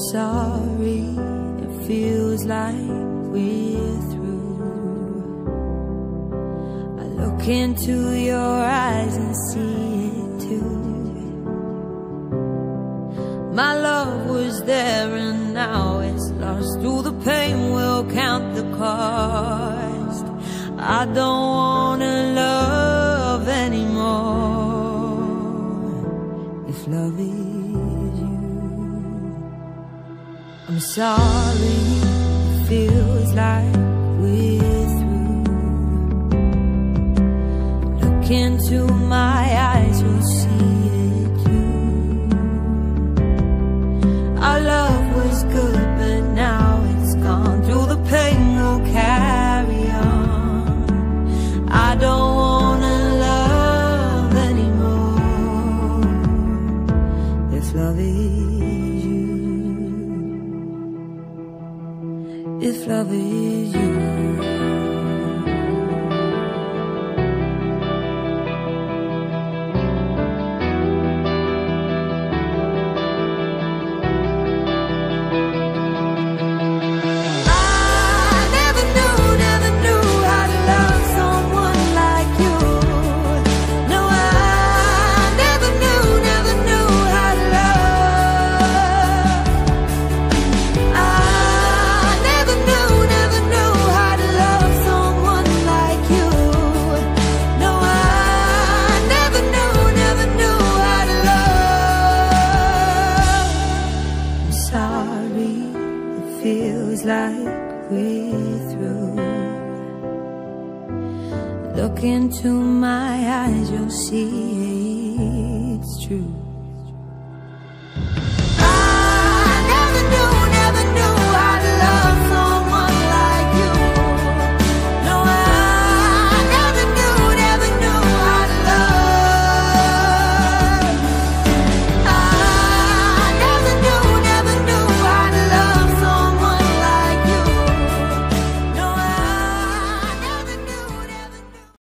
sorry, it feels like we're through. I look into your eyes and see it too. My love was there and now it's lost. Through the pain we'll count the cost. I don't wanna love anymore if love is you. I'm sorry, it feels like we're through. Look into my eyes, you'll see it too. Our love was good, but now it's gone. Through the pain we'll carry on. I don't wanna love anymore if love is you. If love is you. Feels like we're through. Look into my eyes, you'll see it's true.